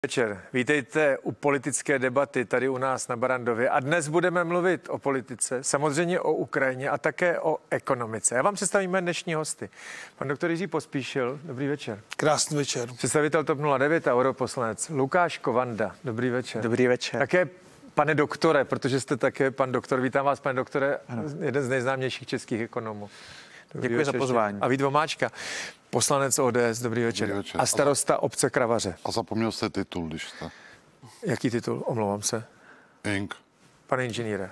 Večer. Vítejte u politické debaty tady u nás na Barrandově a dnes budeme mluvit o politice, samozřejmě o Ukrajině a také o ekonomice. Já vám představím mé dnešní hosty. Pan doktor Jiří Pospíšil, dobrý večer. Krásný večer. Představitel TOP 09 a europoslanec Lukáš Kovanda, dobrý večer. Dobrý večer. Také pane doktore, protože jste také pan doktor, vítám vás, pane doktore, ano. Jeden z nejznámějších českých ekonomů. Děkuji za pozvání. A Vít Vomáčka, poslanec ODS, dobrý večer. Dobrý večer. A starosta obce Kravaře. A zapomněl jste titul, když jste. Jaký titul? Omlouvám se. Ink. Pane inženýre.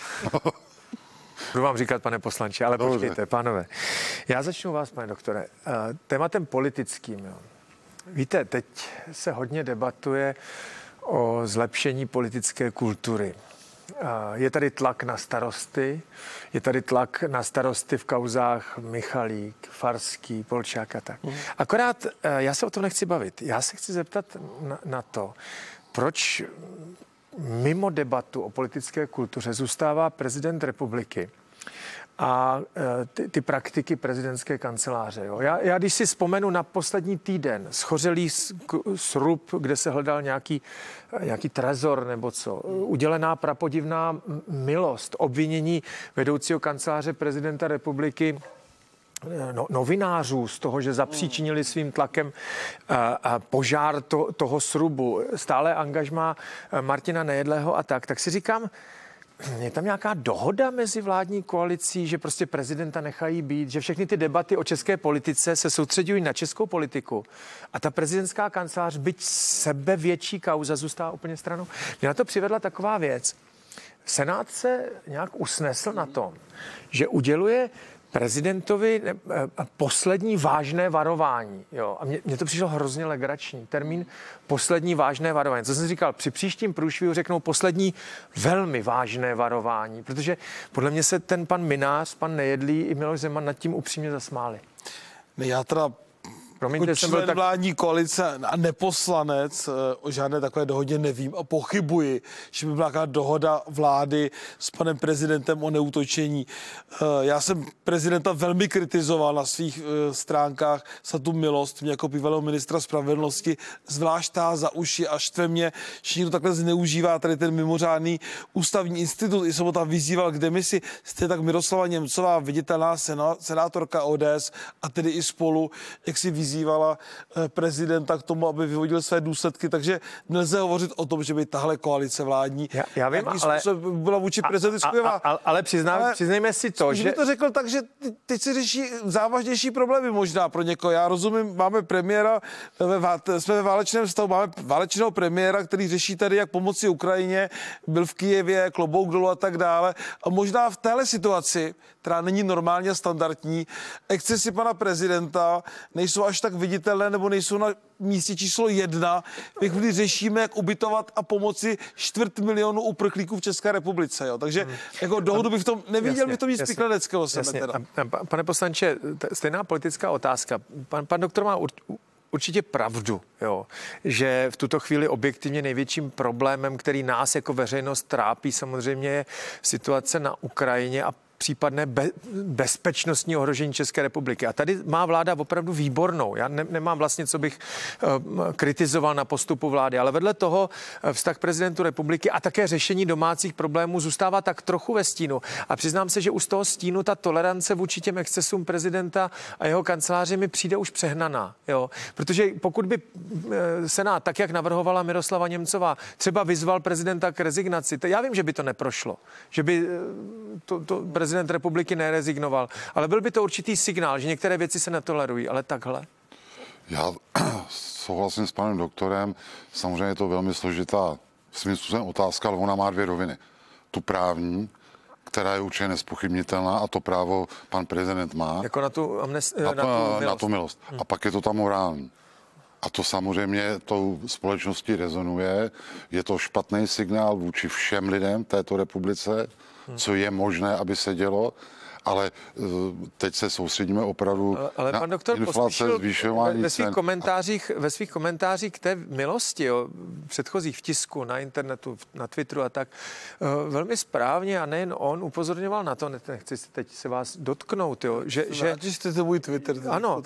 Budu vám říkat, pane poslanče, ale Dobře. Počkejte, pánové. Já začnu vás, pane doktore. Tématem politickým. Jo. Víte, teď se hodně debatuje o zlepšení politické kultury. Je tady tlak na starosty, je tady tlak na starosty v kauzách Michalík, Farský, Polčák a tak. Akorát já se o tom nechci bavit. Já se chci zeptat na to, proč mimo debatu o politické kultuře zůstává prezident republiky a ty praktiky prezidentské kanceláře. Jo. Já když si vzpomenu na poslední týden, schořelý srub, kde se hledal nějaký trezor nebo co, udělená prapodivná milost, obvinění vedoucího kanceláře prezidenta republiky novinářů z toho, že zapříčinili svým tlakem požár toho srubu, stále angažmá Martina Nejedlého a tak si říkám, je tam nějaká dohoda mezi vládní koalicí, že prostě prezidenta nechají být, že všechny ty debaty o české politice se soustředují na českou politiku a ta prezidentská kancelář, byť sebevětší kauza, zůstává úplně stranou. Mě na to přivedla taková věc. Senát se nějak usnesl na tom, že uděluje prezidentovi poslední vážné varování. Jo. A mně to přišlo hrozně legrační. Termín poslední vážné varování. Co jsem říkal, při příštím průšvihu řeknou poslední velmi vážné varování, protože podle mě se ten pan Mynář, pan Nejedlý i Miloš Zeman nad tím upřímně zasmáli. Já teda Promiňte, jako člen vládní koalice a neposlanec o žádné takové dohodě nevím a pochybuji, že by byla nějaká dohoda vlády s panem prezidentem o neútočení. Já jsem prezidenta velmi kritizoval na svých stránkách za tu milost. Mě jako bývalého ministra spravedlnosti zvlášť za uši a štve mě, že někdo takhle zneužívá tady ten mimořádný ústavní institut. I jsem ho tam vyzýval k demisi. Stejně tak Miroslava Němcová, viditelná senátorka ODS a tedy i Spolu, jak si vyzývala prezidenta k tomu, aby vyvodil své důsledky, takže nelze hovořit o tom, že by tahle koalice vládní já vím, ale byla vůči prezidentu ale přiznejme si to, že to řekl tak, že teď se řeší závažnější problémy možná pro někoho. Já rozumím, máme premiéra, jsme ve válečném stavu, máme válečného premiéra, který řeší tady, jak pomoci Ukrajině, byl v Kyjevě, klobouk dolů a tak dále. A možná v téhle situaci, která není normálně standardní, excesy pana prezidenta nejsou až tak viditelné nebo nejsou na místě číslo 1, kdy řešíme, jak ubytovat a pomoci 250 000 uprchlíků v České republice. Jo. Takže jako dohodu bych v tom neviděl, bych to nic spikleneckého. Pane poslanče, stejná politická otázka. Pan doktor má určitě pravdu, jo, že v tuto chvíli objektivně největším problémem, který nás jako veřejnost trápí, samozřejmě je situace na Ukrajině a případné bezpečnostní ohrožení České republiky. A tady má vláda opravdu výbornou. Já nemám vlastně, co bych kritizoval na postupu vlády, ale vedle toho vztah prezidentu republiky a také řešení domácích problémů zůstává tak trochu ve stínu. A přiznám se, že už z toho stínu ta tolerance vůči těm excesům prezidenta a jeho kanceláře mi přijde už přehnaná. Jo? Protože pokud by Senát, tak jak navrhovala Miroslava Němcová, třeba vyzval prezidenta k rezignaci, já vím, že by to neprošlo, že by to prezident republiky nerezignoval, ale byl by to určitý signál, že některé věci se netolerují, ale takhle. Já souhlasím s panem doktorem, samozřejmě je to velmi složitá svým způsobem otázka, ale ona má dvě roviny. Tu právní, která je určitě nespochybnitelná a to právo pan prezident má. Jako na tu milost. A pak je to ta morální. A to samozřejmě tou společností rezonuje. Je to špatný signál vůči všem lidem této republice, co je možné, aby se dělo. Ale teď se soustředíme opravdu ale na pan doktor inflace, zvyšování cen. Ve svých komentářích k té milosti, jo, předchozích v tisku, na internetu, na Twitteru a tak, velmi správně a nejen on upozorňoval na to, nechci se teď se vás dotknout, jo, že jste to můj Twitter. Ano,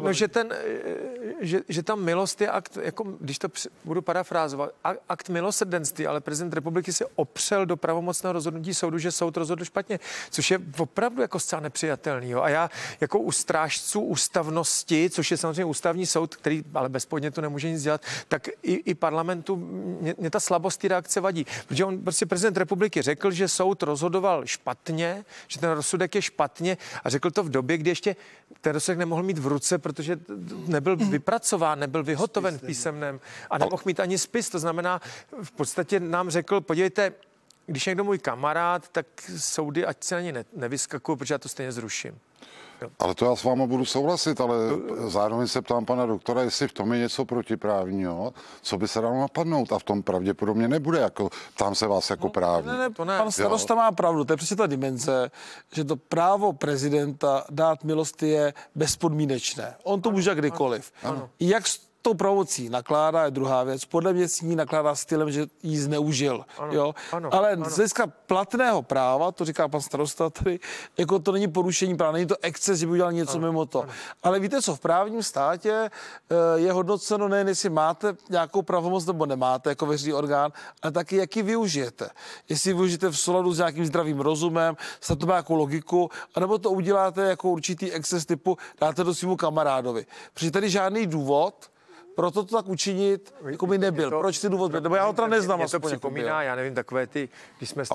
že ta milost je akt, jako, když to budu parafrázovat, akt milosrdenství, ale prezident republiky se opřel do pravomocného rozhodnutí soudu, že soud rozhodl špatně, což je opravdu jako zcela nepřijatelný. Jo. A já jako u strážců ústavnosti, což je samozřejmě ústavní soud, který ale bez podnětu nemůže nic dělat, tak i parlamentu mě ta slabost té reakce vadí. Protože on prostě prezident republiky řekl, že soud rozhodoval špatně, že ten rozsudek je špatně a řekl to v době, kdy ještě ten rozsudek nemohl mít v ruce, protože nebyl vypracován, nebyl vyhotoven v písemném a nemohl mít ani spis. To znamená, v podstatě nám řekl, podívejte, když někdo můj kamarád, tak soudy ať se ani nevyskakují, protože já to stejně zruším. Jo. Ale to já s váma budu souhlasit, ale zároveň se ptám pana doktora, jestli v tom je něco protiprávního, co by se dalo napadnout a v tom pravděpodobně nebude, jako ptám se vás jako právník. Ne, pan starosta má pravdu, to je přesně ta dimenze, že to právo prezidenta dát milost je bezpodmínečné. On to může kdykoliv. Ano. Jak tou pravomocí nakládá je druhá věc. Podle mě s ní nakládá stylem, že jí zneužil. Ano, jo? Ale z hlediska platného práva, to říká pan starosta tady, jako to není porušení práva, není to exces, že by udělal něco mimo to. Ale víte co, v právním státě je hodnoceno nejen, jestli máte nějakou pravomoc nebo nemáte jako veřejný orgán, ale taky, jak ji využijete. Jestli využijete v souladu s nějakým zdravým rozumem, snad to má jako logiku, anebo to uděláte jako určitý exces typu dáte to svému kamarádovi. Protože tady žádný důvod proto to tak učinit jako by nebyl. Proč ty důvod? Nebo já ho teda neznám. Mě to připomíná, já nevím, takové ty, když jsme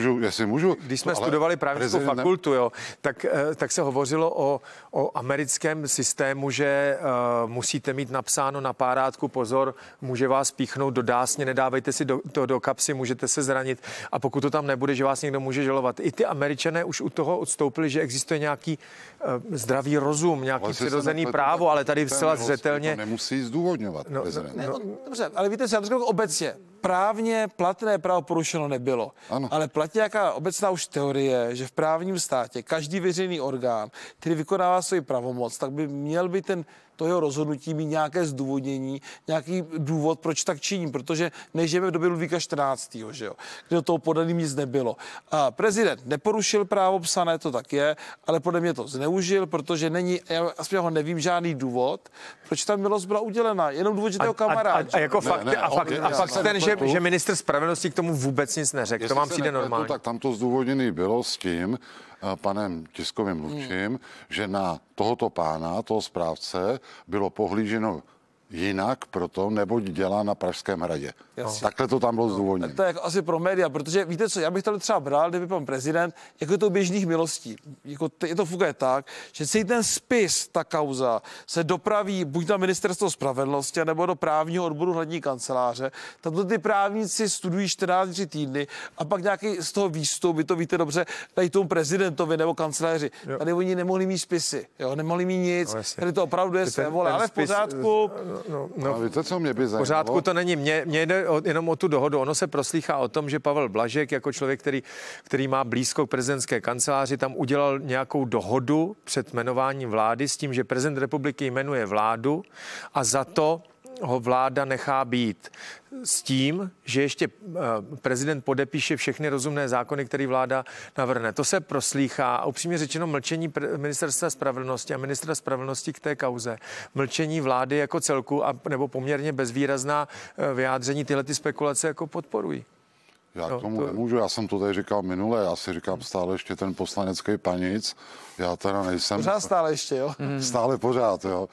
když jsme studovali právnickou fakultu, jo, tak se hovořilo o americkém systému, že musíte mít napsáno na párátku pozor, může vás píchnout do dásně, nedávejte si do kapsy, můžete se zranit a pokud to tam nebude, že vás někdo může žalovat. I ty Američané už u toho odstoupili, že existuje nějaký zdravý rozum, nějaký přirozený právo, ale tady zcela zřetelně nemusí zdůvodňovat prezident. Dobře, ale víte, já to řeknu obecně. Právně platné právo porušeno nebylo. Ano. Ale platí jaká obecná už teorie, že v právním státě každý veřejný orgán, který vykonává svou pravomoc, tak by měl být to jeho rozhodnutí mít nějaké zdůvodnění, nějaký důvod, proč tak činí, protože nežijeme v době Ludvíka 14., že jo, kde do toho podaným nic nebylo. A prezident neporušil právo psané, to tak je, ale podle mě to zneužil, protože není, já aspoň ho nevím, žádný důvod, proč ta milost byla udělena, jenom důvod, že toho kamarád. A jako fakt ten, že ministr spravedlnosti k tomu vůbec nic neřekl, to vám přijde normálně. Tak tam to zdůvodněný bylo s tím, panem tiskovým mluvčím, že na tohoto pána, toho správce, bylo pohlíženo jinak proto, neboť dělá na Pražském hradě. Takhle to tam bylo zdůvodněno. To je jako asi pro média, protože víte co, já bych to třeba bral, kdyby pan prezident, jako je to běžných milostí. Jako je to funguje tak, že celý ten spis, ta kauza, se dopraví buď na ministerstvo spravedlnosti, nebo do právního odboru hlavní kanceláře. Tam to ty právníci studují 14 týdny a pak nějaký z toho výstup, vy to víte dobře, dají tomu prezidentovi nebo kanceláři. Jo. Tady oni nemohli mít spisy, jo, nemohli mít nic. Tady to opravdu je své vole, ale v pořádku. No, víte, co mě by zajímalo? V pořádku to není. Mně jde jenom o tu dohodu. Ono se proslýchá o tom, že Pavel Blažek jako člověk, který má blízko k prezidentské kanceláři, tam udělal nějakou dohodu před jmenováním vlády s tím, že prezident republiky jmenuje vládu a za to ho vláda nechá být. S tím, že ještě prezident podepíše všechny rozumné zákony, které vláda navrhne. To se proslýchá a upřímně řečeno mlčení ministerstva spravedlnosti a ministra spravedlnosti k té kauze. Mlčení vlády jako celku nebo poměrně bezvýrazná vyjádření tyhle ty spekulace jako podporují. Já k tomu nemůžu, já jsem to tady říkal minule, já si říkám stále ještě ten poslanecký panic, já teda nejsem... Pořád stále ještě, jo? Stále pořád, jo.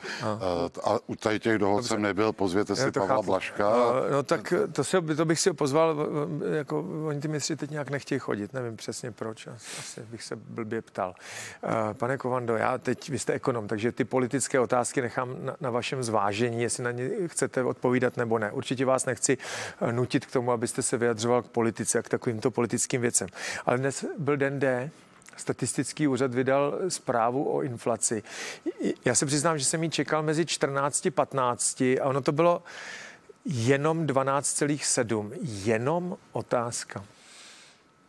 A u tady těch dohod jsem nebyl, pozvěte si Pavla Blažka. No tak to bych si pozval, jako oni ty ministři teď nějak nechtějí chodit, nevím přesně proč, asi bych se blbě ptal. Pane Kovando, vy jste ekonom, takže ty politické otázky nechám na vašem zvážení, jestli na ně chcete odpovídat nebo ne. Určitě vás nechci nutit k tomu, abyste se vyjadřoval k politice a k takovýmto politickým věcem. Ale dnes byl den D. Statistický úřad vydal zprávu o inflaci. Já se přiznám, že jsem ji čekal mezi 14 a 15 a ono to bylo jenom 12,7. Jenom otázka.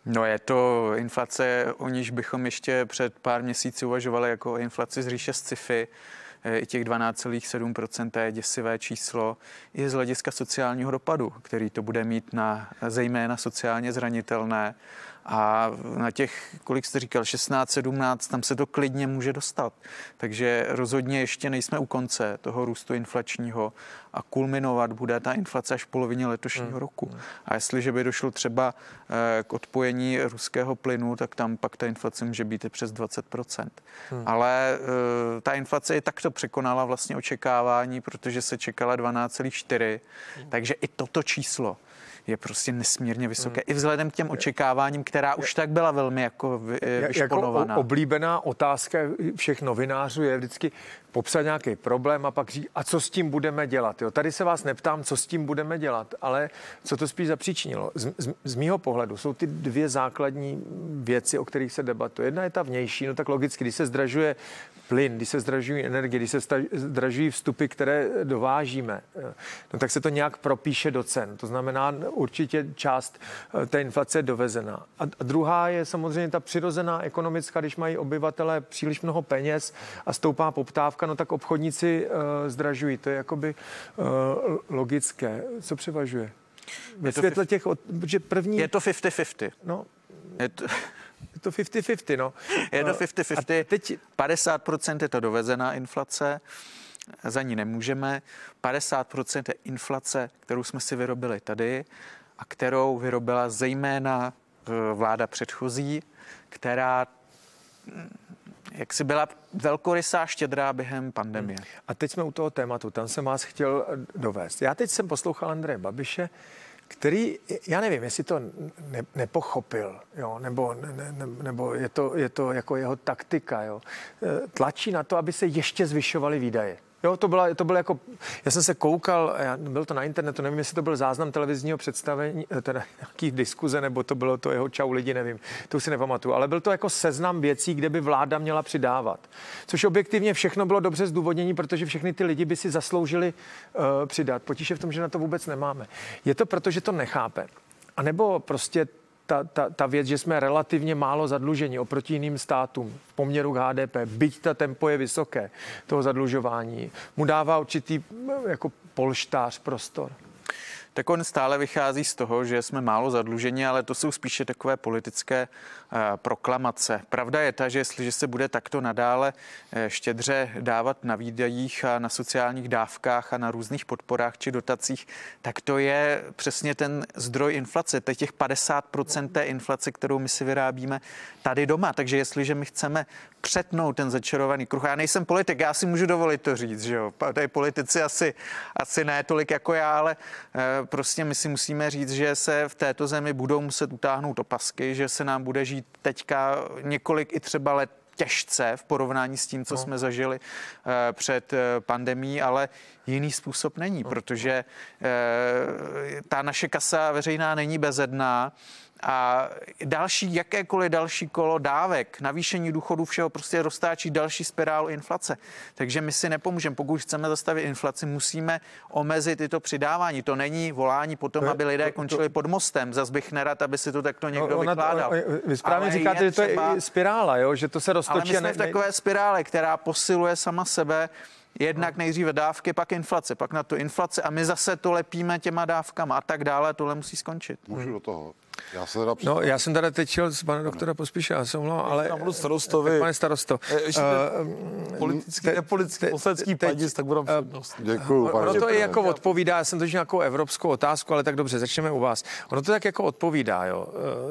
No je to inflace, o níž bychom ještě před pár měsíci uvažovali jako o inflaci z říše sci-fi. I těch 12,7% je děsivé číslo i z hlediska sociálního dopadu, který to bude mít na zejména sociálně zranitelné. A na těch, kolik jste říkal, 16, 17, tam se to klidně může dostat. Takže rozhodně ještě nejsme u konce toho růstu inflačního a kulminovat bude ta inflace až v polovině letošního roku. A jestliže by došlo třeba k odpojení ruského plynu, tak tam pak ta inflace může být i přes 20%. Ale ta inflace i takto překonala vlastně očekávání, protože se čekala 12,4. Takže i toto číslo je prostě nesmírně vysoké. I vzhledem k těm očekáváním, která už tak byla velmi jako vyšponovaná. Jako oblíbená otázka všech novinářů je vždycky popsat nějaký problém a pak říct, a co s tím budeme dělat. Jo? Tady se vás neptám, co s tím budeme dělat, ale co to spíš zapříčinilo. Z mýho pohledu jsou ty dvě základní věci, o kterých se debatuje. Jedna je ta vnější, no tak logicky, když se zdražuje plyn, když se zdražují energie, když se zdražují vstupy, které dovážíme, no tak se to nějak propíše do cen. To znamená, určitě část té inflace je dovezená. A druhá je samozřejmě ta přirozená ekonomická, když mají obyvatelé příliš mnoho peněz a stoupá poptávka, no tak obchodníci zdražují. To je jakoby logické. Co převažuje? Ve světle těch, že první... Je to 50-50. No, Je to 50-50, no. Je to 50-50. Teď 50% je to dovezená inflace, za ní nemůžeme. 50% je inflace, kterou jsme si vyrobili tady a kterou vyrobila zejména vláda předchozí, která jak si byla velkorysá štědrá během pandemie. A teď jsme u toho tématu, tam jsem vás chtěl dovést. Já teď jsem poslouchal Andreje Babiše, který, já nevím, jestli to nepochopil, jo, nebo je to jako jeho taktika, jo. Tlačí na to, aby se ještě zvyšovaly výdaje. Jo, to bylo jako, já jsem se koukal, byl to na internetu, nevím, jestli to byl záznam televizního představení, teda nějaký diskuze, nebo to bylo to jeho čau lidi, nevím, to už si nepamatuju, ale byl to jako seznam věcí, kde by vláda měla přidávat. Což objektivně všechno bylo dobře zdůvodnění, protože všechny ty lidi by si zasloužili přidat. Potíž je v tom, že na to vůbec nemáme. Je to proto, že to nechápe. A nebo prostě ta věc, že jsme relativně málo zadluženi oproti jiným státům v poměru k HDP, byť ta tempo je vysoké, toho zadlužování, mu dává určitý jako polštář, prostor. Tak on stále vychází z toho, že jsme málo zadluženi, ale to jsou spíše takové politické proklamace. Pravda je ta, že jestliže se bude takto nadále štědře dávat na výdajích a na sociálních dávkách a na různých podporách či dotacích, tak to je přesně ten zdroj inflace. To je těch 50% té inflace, kterou my si vyrábíme tady doma. Takže jestliže my chceme přetnout ten začarovaný kruh, já nejsem politik, já si můžu dovolit to říct, že jo. Tady politici asi ne tolik jako já, ale prostě my si musíme říct, že se v této zemi budou muset utáhnout opasky, že se nám bude žít teďka několik i třeba let těžce v porovnání s tím, co jsme zažili před pandemií, ale jiný způsob není, protože ta naše kasa veřejná není bezedná a jakékoliv další kolo dávek, navýšení důchodů, všeho prostě roztáčí další spirálu inflace. Takže my si nepomůžeme. Pokud chceme zastavit inflaci, musíme omezit i to přidávání. To není volání potom, aby lidé končili pod mostem. Zas bych nerad, aby si to takto někdo vykládal. Vy správně říkáte, že to je spirála, jo? Že to se roztočí. Ale my jsme v takové spirále, která posiluje sama sebe. Jednak nejdříve dávky, pak inflace, pak na to inflace a my zase to lepíme těma dávkama a tak dále. Tohle musí skončit. Můžu do toho. Já jsem tady teď šel z pana doktora Pospíša, já jsem mluvil, ale... Budu starostovi. Pane starosto. Politický, posledský padis, tak budeme přednost. Děkuju. Ono to je jako odpovídá, já jsem to nějakou evropskou otázku, ale tak dobře, začneme u vás. Ono to tak jako odpovídá, jo.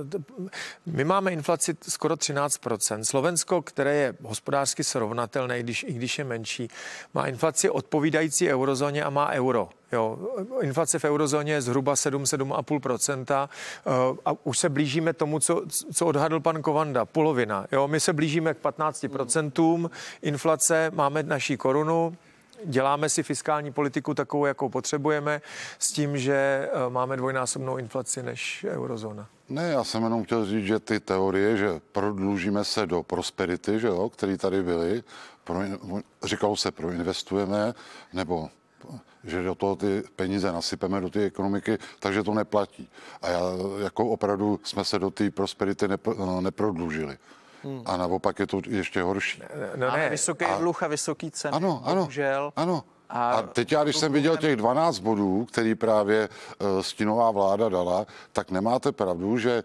My máme inflaci skoro 13%. Slovensko, které je hospodářsky srovnatelné, i když je menší, má inflaci odpovídající eurozóně a má euro. Jo, inflace v eurozóně je zhruba 7,5% a už se blížíme tomu, co odhadl pan Kovanda, polovina. Jo, my se blížíme k 15% inflace, máme naší korunu, děláme si fiskální politiku takovou, jakou potřebujeme, s tím, že máme dvojnásobnou inflaci než eurozóna. Ne, já jsem jenom chtěl říct, že ty teorie, že prodlužíme se do prosperity, že jo, které tady byly, říkalo se proinvestujeme, nebo že do toho ty peníze nasypeme do té ekonomiky, takže to neplatí. A jako opravdu jsme se do té prosperity neprodlužili. A naopak je to ještě horší. Máme vysoký dluh a vysoký ceny. Ano. A teď když jsem viděl těch 12 bodů, který právě stínová vláda dala, tak nemáte pravdu, že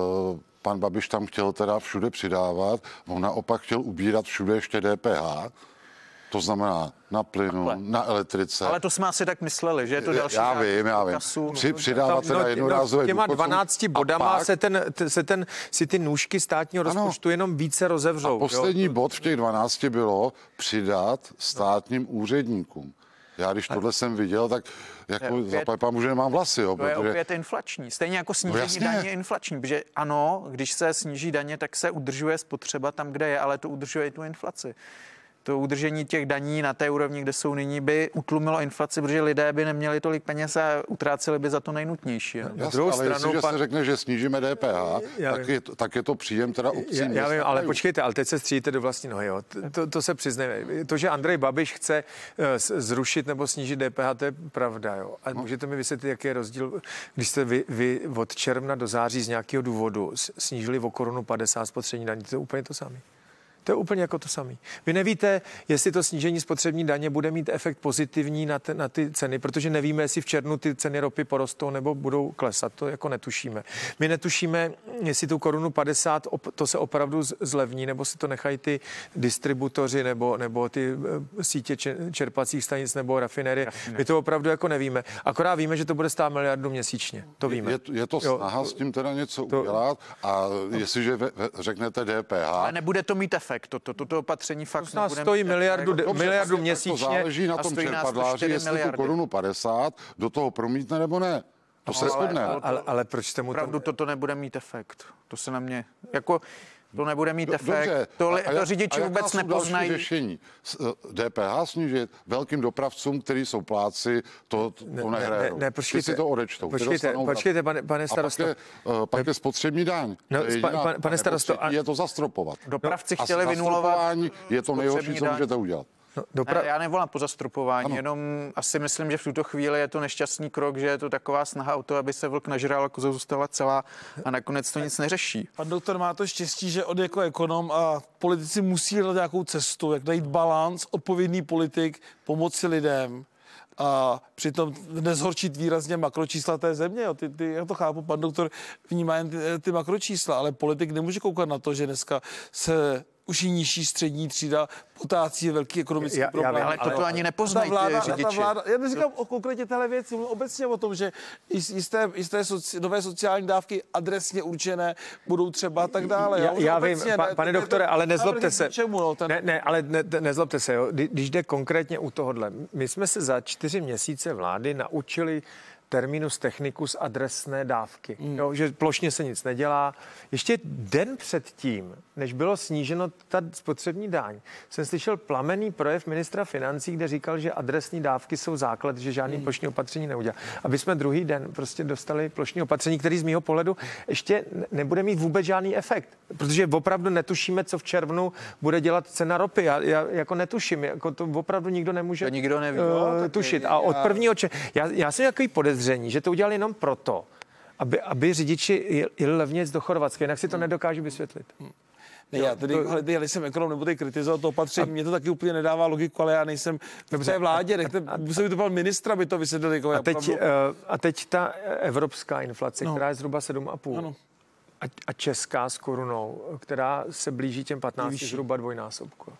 pan Babiš tam chtěl teda všude přidávat, on naopak chtěl ubírat všude ještě DPH, to znamená na plynu, na elektrice. Ale to jsme asi tak mysleli, že je to další. Já vím. Přidávat teda jednorázové těma 12 bodama si ty nůžky státního rozpočtu jenom více rozevřou. A poslední bod v těch 12 bylo přidat státním úředníkům. Já když tohle jsem viděl, tak jako zapajpám, že nemám vlasy. Jo, to je opět inflační. Stejně jako snížení daně je inflační. Protože ano, když se sníží daně, tak se udržuje spotřeba tam, kde je, ale to udržuje i tu inflaci. To udržení těch daní na té úrovni, kde jsou nyní, by utlumilo inflaci, protože lidé by neměli tolik peněz a utráceli by za to nejnutnější. Jasně, ale jestliže se řekne, že snížíme DPH, tak je to příjem teda obcím. Já vím, ale počkejte, ale teď se stříjíte do vlastní nohy. Jo. To se přiznejme. To, že Andrej Babiš chce zrušit nebo snížit DPH, to je pravda. Jo. A můžete mi vysvětlit, jaký je rozdíl, když jste vy od června do září z nějakého důvodu snížili o 1,50 Kč spotřební daní, to je úplně to samé. To je úplně jako to samé. Vy nevíte, jestli to snížení spotřební daně bude mít efekt pozitivní na ty ceny, protože nevíme, jestli v červnu ty ceny ropy porostou nebo budou klesat. To jako netušíme. My netušíme, jestli tu 1,50 Kč to se opravdu zlevní, nebo si to nechají ty distributoři nebo ty sítě čerpacích stanic nebo rafinérie. My to opravdu jako nevíme. Akorát víme, že to bude stát miliardu měsíčně. To víme. Je to snaha s tím teda něco udělat a jestliže řeknete DPH... Ale nebude to mít efekt. Toto opatření fakt to stojí miliardu měsíčně. To záleží na tom čerpadláři, jestli tu 1,50 Kč do toho promítne nebo ne. To se shodne. Ale proč jste mu opravdu toto nebude mít efekt. To se na mě jako to nebude mít efekt. Dobře, to řidiči vůbec nepoznají. Řešení. DPH snížit velkým dopravcům, kteří jsou pláci, to nehrajou. Ne, počkejte, si to odečtou. Počkejte, pane starosto. Pak je spotřební daň. Pane starosto. Je to zastropovat. Dopravci chtěli vynulovat. Je to nejhorší, co můžete udělat. Já nevolám po zastropování, jenom asi myslím, že v tuto chvíli je to nešťastný krok, že je to taková snaha o to, aby se vlk nažral, jako zůstala celá a nakonec to nic neřeší. Pan doktor má to štěstí, že on jako ekonom a politici musí hledat nějakou cestu, jak najít balans, odpovědný politik, pomoci lidem a přitom nezhorčit výrazně makročísla té země. Jo. Já to chápu, pan doktor vnímá jen ty makročísla, ale politik nemůže koukat na to, že dneska se už i nižší střední třída potácí velký ekonomický problém. Ale to ani nepoznají řidiči. Já neříkám o konkrétně téhle věci, mluvím obecně o tom, že jisté nové sociální dávky adresně určené budou třeba tak dále. Já vím, pane doktore, ale nezlobte se. Ale nezlobte se, jo. Když jde konkrétně u tohohle. My jsme se za 4 měsíce vlády naučili terminus technicus adresné dávky. Jo, že plošně se nic nedělá. Ještě den předtím, než bylo sníženo ta spotřební daň, jsem slyšel plamenný projev ministra financí, kde říkal, že adresní dávky jsou základ, že žádný plošní opatření neudělá. Aby jsme druhý den prostě dostali plošní opatření, který z mýho pohledu ještě nebude mít vůbec žádný efekt. Protože opravdu netušíme, co v červnu bude dělat cena ropy. Já jako netuším, jako to opravdu nikdo nemůže to nikdo neví, tušit. A od 1. Já jsem takový podezření, že to udělali jenom proto, aby řidiči jeli levnějc do Chorvatska, jinak si to nedokážu vysvětlit. Ne, já nejsem ekonom, nebudu kritizovat to opatření, mě to taky úplně nedává logiku, ale já nejsem v té vládě, musel by to pan ministra, by to vysvětlil. A teď ta evropská inflace, která je zhruba 7,5. A česká s korunou, která se blíží těm 15 zhruba dvojnásobku.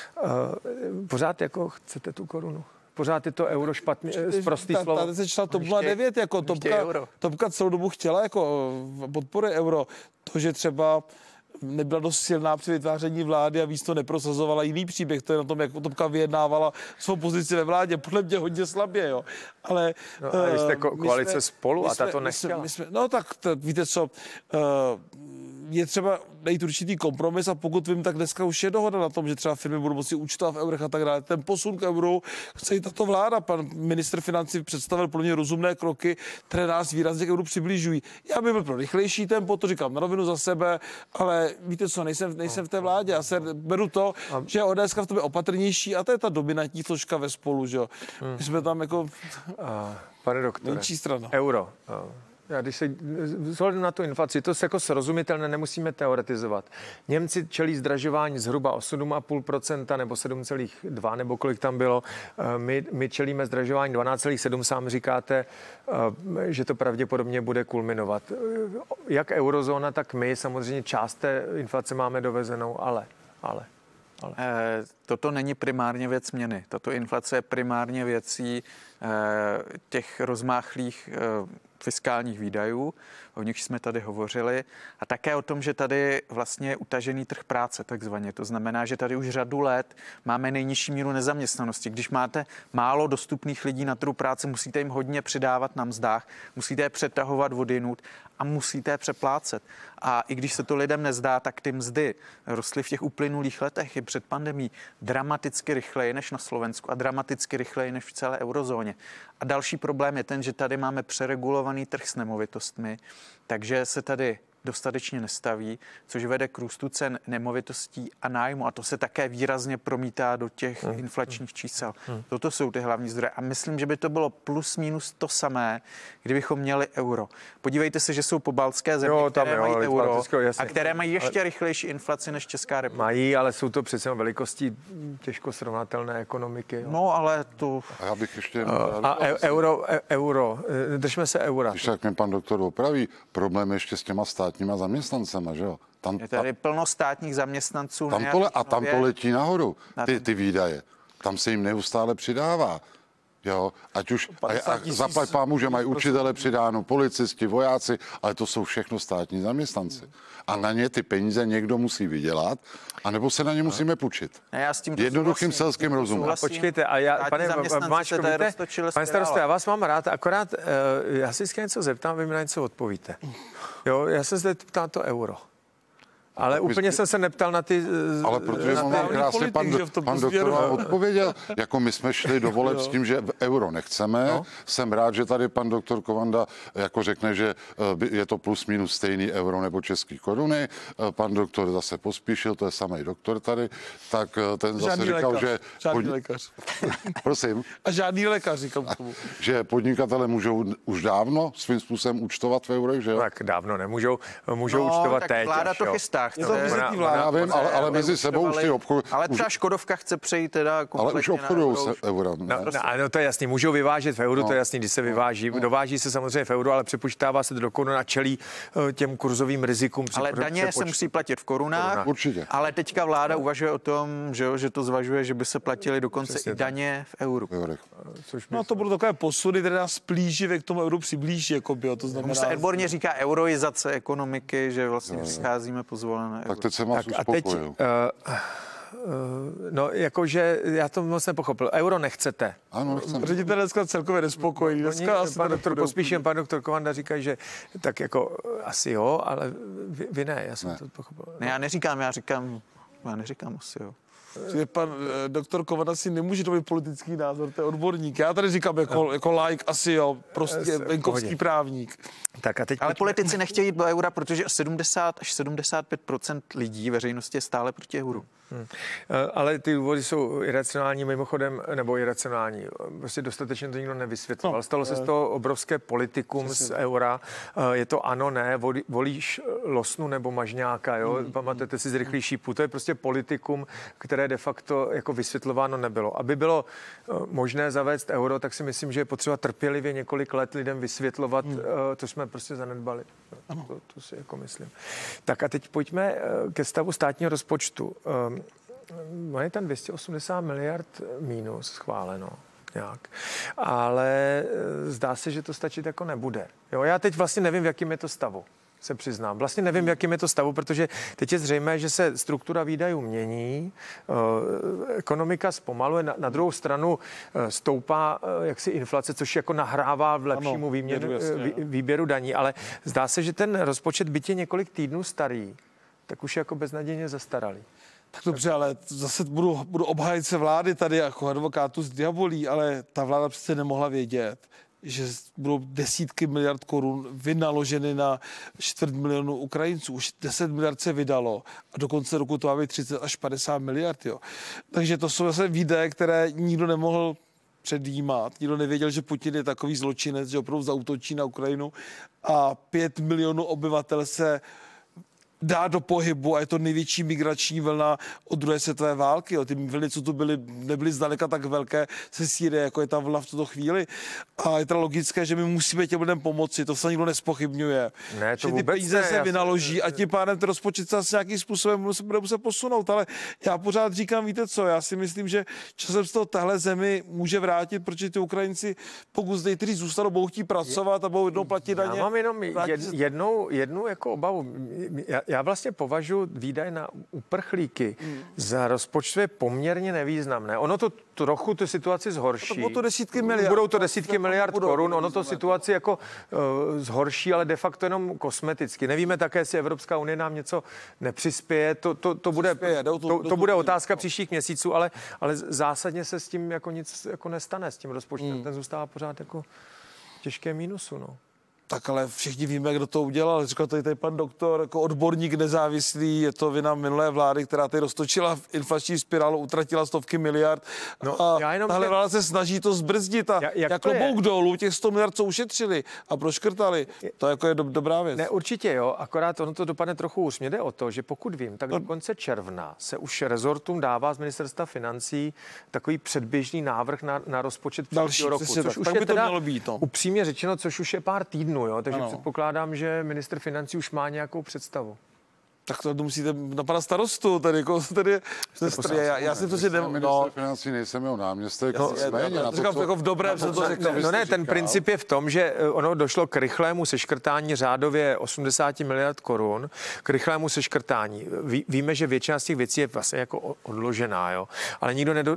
Pořád jako chcete tu korunu? Pořád je to euro špatný, prostý slovo. Tady se četla TOP 09, jako Topka celou dobu chtěla, jako podporuje euro. To, že třeba nebyla dost silná při vytváření vlády a víc to neprosazovala, jiný příběh. To je na tom, jak Topka vyjednávala svou pozici ve vládě. Podle mě hodně slabě, jo. Ale jste koalice Spolu a ta to nechtěla. No tak víte co, je třeba najít určitý kompromis a pokud vím, tak dneska už je dohoda na tom, že třeba firmy budou moci účtovat v eurech a tak dále. Ten posun k euru chce i tato vláda. Pan ministr financí představil pro mě rozumné kroky, které nás výrazně k euru přibližují. Já bych byl pro rychlejší tempo, to říkám na rovinu za sebe, ale víte co, nejsem v té vládě. Já se beru to, že ODS v tom je opatrnější a to je ta dominantní složka ve Spolu, že jo. My jsme tam jako pane doktore, menší strana. Euro. Já když se vzhledem na tu inflaci, to je jako srozumitelné, nemusíme teoretizovat. Němci čelí zdražování zhruba o 7,5% nebo 7,2 nebo kolik tam bylo. My čelíme zdražování 12,7, sám říkáte, že to pravděpodobně bude kulminovat. Jak eurozóna, tak my samozřejmě část té inflace máme dovezenou, ale. Toto není primárně věc měny. Tato inflace je primárně věcí těch rozmáchlých fiskálních výdajů, o nich jsme tady hovořili, a také o tom, že tady vlastně je utažený trh práce takzvaně. To znamená, že tady už řadu let máme nejnižší míru nezaměstnanosti. Když máte málo dostupných lidí na trhu práce, musíte jim hodně přidávat na mzdách, musíte je přetahovat odjinud a musíte je přeplácet. A i když se to lidem nezdá, tak ty mzdy rostly v těch uplynulých letech i před pandemí dramaticky rychleji než na Slovensku a dramaticky rychleji než v celé eurozóně. A další problém je ten, že tady máme přeregulovaný trh s nemovitostmi, takže se tady dostatečně nestaví, což vede k růstu cen nemovitostí a nájmu. A to se také výrazně promítá do těch inflačních čísel. Toto jsou ty hlavní zdroje. A myslím, že by to bylo plus minus to samé, kdybychom měli euro. Podívejte se, že jsou pobaltské země, které mají euro a které mají ještě rychlejší inflaci než Česká republika. Mají, ale jsou to přece velikostí těžko srovnatelné ekonomiky. Jo. No, ale to... A já bych ještě... Euro, držme se eura. Když tak mě pan doktor opraví, problém ještě s těma státníma zaměstnancema, že jo? Je tady plno státních zaměstnanců. Tam to letí nahoru, ty výdaje. Tam se jim neustále přidává. Jo, ať už zaplať pámu, že mají učitele přidáno, policisti, vojáci, ale to jsou všechno státní zaměstnanci. A na ně ty peníze někdo musí vydělat, anebo se na ně musíme půjčit. Jednoduchým selským rozumem. Počkejte, a já, pane Máčko, víte, pane starosto, já vás mám rád, akorát já si vždycky něco zeptám, vy mi na něco odpovíte. Jo, já se zde ptám to euro. Ale úplně jsem se neptal na ty... Ale protože mám krásně pan doktor vám odpověděl, jako my jsme šli do voleb s tím, že euro nechceme. No. Jsem rád, že tady pan doktor Kovanda jako řekne, že je to plus minus stejný euro nebo český koruny. Pan doktor zase Pospíšil, to je samý doktor tady, tak ten zase říkal, že... Žádný lékař. Prosím. A žádný lékař, říkám tomu. Že podnikatele můžou už dávno svým způsobem účtovat v eurech, že jo? Tak dávno nemůžou, můžou účtovat teď. Vláda to chystá. Je to vizitní vláda. Já vím, ale mezi sebou už ty obchody... Ale třeba Škodovka chce přejít teda kompletně. Ale už obchodují se euro. No, to je jasný, můžou vyvážet v euro, to je jasný, když se vyváží. Dováží se samozřejmě v euro, ale přepočítává se do korun a čelí těm kurzovým rizikům. Ale daně se musí platit v korunách. Určitě. Ale teďka vláda uvažuje o tom, že to zvažuje, že by se platily dokonce i daně v euru. No to budou takové posuny, které nás plíživě k tomu euru přiblíží, jako by, to znamená... Se odborně říká euroizace ekonomiky, že vlastně scházíme pozvolené. Tak teď jsem vás uspokojil. No, jakože já to moc nepochopil. Euro nechcete. Ano, nechceme. Ředitel dneska celkově nespokojí. Pan doktor Pospíšil, pan doktor Kovanda říkají, že tak jako asi jo, ale vy ne, já jsem to pochopil. Ne, já neříkám asi jo. Že pan doktor Kovanda si nemůže dobit politický názor, to je odborník. Já tady říkám jako laik asi jo, prostě venkovský právník. Tak a teď ale politici nechtějí jít do eura, protože 70 až 75% lidí veřejnosti je stále proti euru. Ale ty důvody jsou iracionální mimochodem, nebo iracionální. Prostě dostatečně to nikdo nevysvětloval. No, stalo se z toho obrovské politikum z eura. Je to ano, ne, volíš Losnu nebo Mažňáka, jo? Pamatujete si z rychlý šípu. To je prostě politikum, které de facto jako vysvětlováno nebylo. Aby bylo možné zavést euro, tak si myslím, že je potřeba trpělivě několik let lidem vysvětlovat, to jsme prostě zanedbali. To si jako myslím. Tak a teď pojďme ke stavu státního rozpočtu. Mají tam 280 miliard mínus schváleno nějak, ale zdá se, že to stačit jako nebude. Jo, já teď vlastně nevím, v jakým je to stavu. se přiznám. Vlastně nevím, jakým je to stavu, protože teď je zřejmé, že se struktura výdajů mění, ekonomika zpomaluje, na druhou stranu stoupá jaksi inflace, což jako nahrává v lepšímu výběru daní, ale zdá se, že ten rozpočet, byť je několik týdnů starý, tak už je jako beznadějně zastaralý. Tak dobře, ale zase budu obhájit vlády tady jako advokátu z diabolí, ale ta vláda přece nemohla vědět, že budou desítky miliard korun vynaloženy na 250 000 Ukrajinců. Už 10 miliard se vydalo a do konce roku to má být 30 až 50 miliard. Jo. Takže to jsou zase výdaje, které nikdo nemohl předjímat. Nikdo nevěděl, že Putin je takový zločinec, že opravdu zaútočí na Ukrajinu a 5 milionů obyvatel se dá do pohybu a je to největší migrační vlna od druhé světové války. Jo. Ty vlny, co tu byly, nebyly zdaleka tak velké se Sýrie, jako je ta vlna v tuto chvíli. A je to logické, že my musíme těm lidem pomoci, to se nikdo nespochybňuje. Ne, to že ty peníze se vynaloží a tím pádem ten rozpočet se nějakým způsobem bude muset posunout. Ale já pořád říkám, víte co, já si myslím, že časem z toho tahle zemi může vrátit, protože ty Ukrajinci, pokud zde kteří zůstanou, budou chtít pracovat a budou jednou platit daně. Já mám jenom jednu jako obavu. Já vlastně považuji výdaje na uprchlíky za rozpočtově poměrně nevýznamné. Ono to trochu tu situaci zhorší. Budou to desítky miliard. Budou to desítky miliard korun. Ono to situaci jako zhorší, ale de facto jenom kosmeticky. Nevíme také, jestli Evropská unie nám něco nepřispěje. To bude otázka příštích měsíců, ale zásadně se s tím jako nic jako nestane, s tím rozpočtem. Ten zůstává pořád jako těžké mínusu, no. Tak ale všichni víme, kdo to udělal. Říkal tady pan doktor, jako odborník nezávislý, je to vina minulé vlády, která tady roztočila inflační spirálu, utratila stovky miliard. No, a tahle vláda se snaží to zbrzdit a jako klobouk dolů těch 100 miliard, co ušetřili a proškrtali. To jako je dobrá věc. Ne, určitě jo, akorát ono to dopadne trochu hůř. Mně jde o to, že pokud vím, tak do konce června se už rezortům dává z ministerstva financí takový předběžný návrh na rozpočet příštího roku. Což už je teda upřímně řečeno, což už je pár týdnů. Jo, takže předpokládám, že ministr financí už má nějakou představu. Tak to musíte na pana starostu, já si to, že ministr financí nejsem jeho náměstek. Jako v dobrém se to řekl. No ne, ten princip je v tom, že ono došlo k rychlému seškrtání řádově 80 miliard korun, k rychlému seškrtání. Víme, že většina z těch věcí je vlastně jako odložená, jo. Ale nikdo je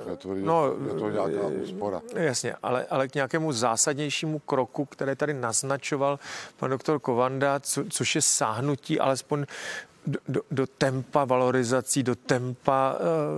to nějaká úspora. Jasně, ale k nějakému zásadnějšímu kroku, které tady naznačoval pan doktor Kovanda, což je sáhnutí alespoň do tempa valorizací, do tempa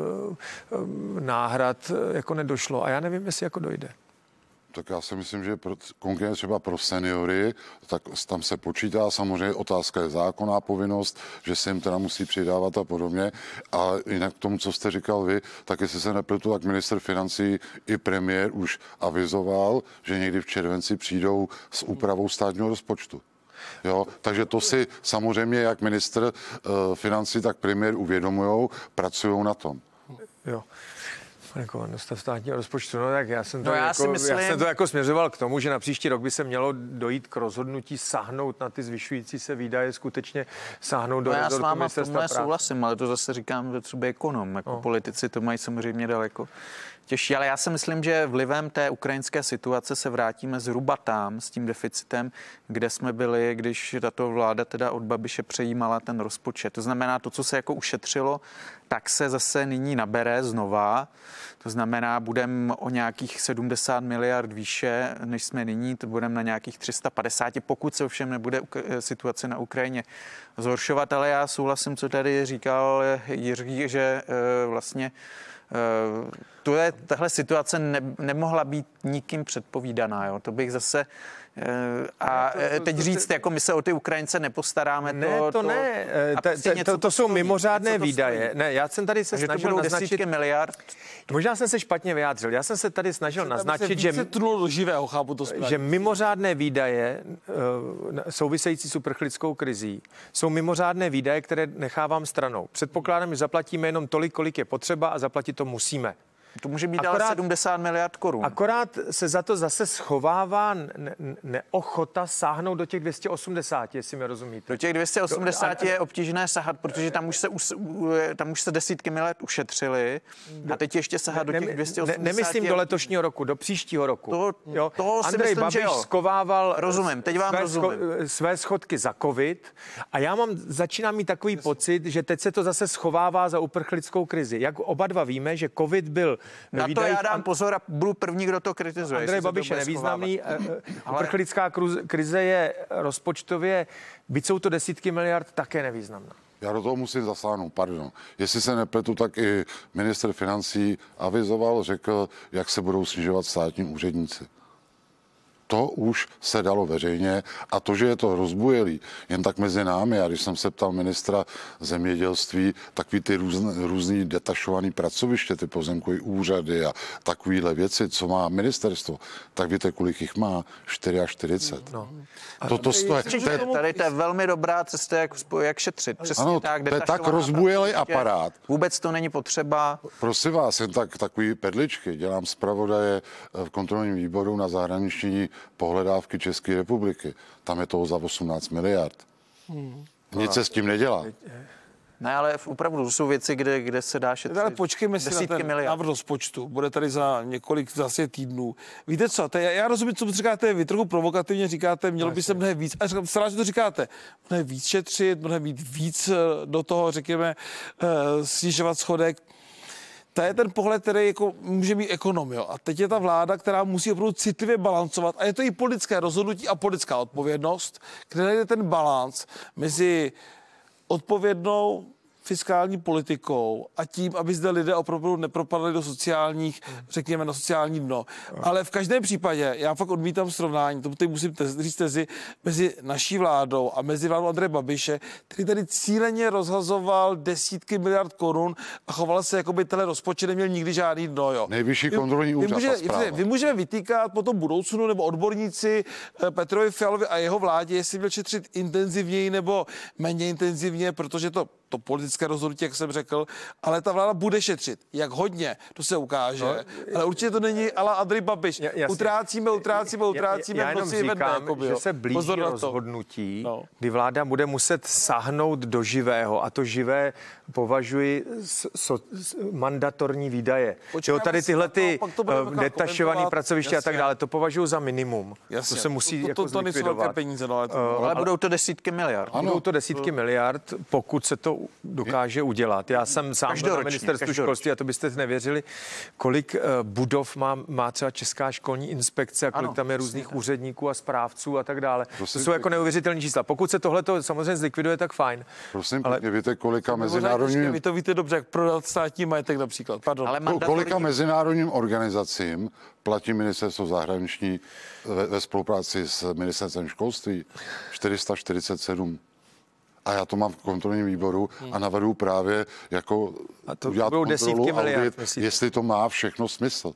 náhrad jako nedošlo. A já nevím, jestli jako dojde. Tak já si myslím, že konkrétně třeba pro seniory, tak tam se počítá, samozřejmě otázka je zákonná povinnost, že se jim teda musí přidávat a podobně. A jinak k tomu, co jste říkal vy, tak jestli se nepletu, tak ministr financí i premiér už avizoval, že někdy v červenci přijdou s úpravou státního rozpočtu. Jo, takže to si samozřejmě jak ministr financí, tak premiér uvědomujou, pracují na tom. Jo. Jako stav státního rozpočtu, no tak já jsem to jako směřoval k tomu, že na příští rok by se mělo dojít k rozhodnutí sáhnout na ty zvyšující se výdaje, skutečně sáhnout do rezortu ministerstva práce. Já souhlasím, ale to zase říkám třeba ekonom, jako politici to mají samozřejmě daleko těžší, ale já si myslím, že vlivem té ukrajinské situace se vrátíme zhruba tam s tím deficitem, kde jsme byli, když tato vláda teda od Babiše přejímala ten rozpočet. To znamená, to, co se jako ušetřilo, tak se zase nyní nabere znova. To znamená, budeme o nějakých 70 miliard výše, než jsme nyní, to budeme na nějakých 350, pokud se ovšem nebude situace na Ukrajině zhoršovat. Ale já souhlasím, co tady říkal Jiří, že vlastně tahle situace nemohla být nikým předpovídaná. Jo? To bych zase... teď říct, jako my se o ty Ukrajince nepostaráme, to jsou mimořádné výdaje. Ne, já jsem tady se snažil naznačit miliard. Možná jsem se špatně vyjádřil. Já jsem se tady snažil naznačit, že mimořádné výdaje související s uprchlickou krizí jsou mimořádné výdaje, které nechávám stranou. Předpokládám, že zaplatíme jenom tolik, kolik je potřeba a zaplatit to musíme. To může být ale 70 miliard korun. Akorát se za to zase schovává neochota sáhnout do těch 280, jestli mi rozumíte. Do těch 280 je obtížné sahat, protože tam už se desítky miliard ušetřily a teď ještě sahat do těch 280. Nemyslím do letošního roku, do příštího roku. To si Andrej myslím, Babiš skovával své schodky za covid a já začínám mít takový pocit, že teď se to zase schovává za uprchlickou krizi. Jak oba dva víme, že covid byl na to já dám pozor a budu první, kdo to kritizuje. Andrej Babiš je nevýznamný. Uprchlická krize je rozpočtově, byť jsou to desítky miliard, také nevýznamná. Já do toho musím zasáhnout, pardon. Jestli se nepletu, tak i ministr financí avizoval, řekl, jak se budou snižovat státní úředníci. To už se dalo veřejně a to, že je to rozbujelý, jen tak mezi námi, a když jsem se ptal ministra zemědělství, takový ty různý detašovaný pracoviště, ty pozemkové úřady a takovýhle věci, co má ministerstvo, tak víte, kolik jich má? 44. No. Tady to je velmi dobrá cesta, jak šetřit. Přesně ano, tak, to je tak rozbujelý aparát. Vůbec to není potřeba. Prosím vás, jen takový perličky. Dělám zpravodaje v kontrolním výboru na zahraniční pohledávky České republiky. Tam je toho za 18 miliard. Nic se s tím nedělá. Ne, ale opravdu jsou věci, kde se dá šetřit. Ale počkejme si na ten návrh rozpočtu. Bude tady za několik zase týdnů. Víte co, já rozumím, co říkáte, vy trochu provokativně říkáte, mělo by se mnohem víc, a stále, že to říkáte, mnohem víc šetřit, mnohem víc do toho, řekněme, snižovat schodek. To je ten pohled, který jako může mít ekonom. Jo. A teď je ta vláda, která musí opravdu citlivě balancovat. A je to i politické rozhodnutí a politická odpovědnost, kde najde ten balanc mezi odpovědnou fiskální politikou a tím, aby zde lidé opravdu nepropadli do sociálních, řekněme, na sociální dno. Ale v každém případě, já fakt odmítám srovnání, to teď musím říct tezi, mezi naší vládou a mezi vládou Andreje Babiše, který tady cíleně rozhazoval desítky miliard korun a choval se, jako by tenhle rozpočet neměl nikdy žádný dno. Jo. Nejvyšší kontrolní úřad. Vy můžeme vytýkat potom budoucnu nebo odborníci Petrovi Fialovi a jeho vládě, jestli měl šetřit intenzivněji nebo méně intenzivně, protože to politické rozhodnutí, jak jsem řekl, ale ta vláda bude šetřit. Jak hodně, to se ukáže. No, ale určitě to není ala Andrej Babiš. Utrácíme, já jenom říkám, že se blíží rozhodnutí, kdy vláda bude muset sáhnout do živého a to živé považuji mandatorní výdaje. Tady tyhle ty detašované pracoviště a tak dále, to považuji za minimum. Jasně. To se musí jako zlikvidovat. Peníze, ale budou to desítky miliard. Budou to desítky miliard, pokud se to dokáže udělat. Já jsem sám byl na ministerstvu školství a to byste nevěřili, kolik budov má třeba Česká školní inspekce a kolik tam je různých úředníků a správců a tak dále. To jsou jako neuvěřitelné čísla. Pokud se tohle to samozřejmě zlikviduje, tak fajn. Prosím, ale víte, kolika mezinárodním... Vy to víte dobře, jak prodat státní majetek například. Pardon. Ale kolika mezinárodním organizacím platí ministerstvo zahraniční ve spolupráci s ministerstvem školství? 447. A já to mám v kontrolním výboru a navedu právě jako a to udělat kontrolu miliard, jestli to má všechno smysl.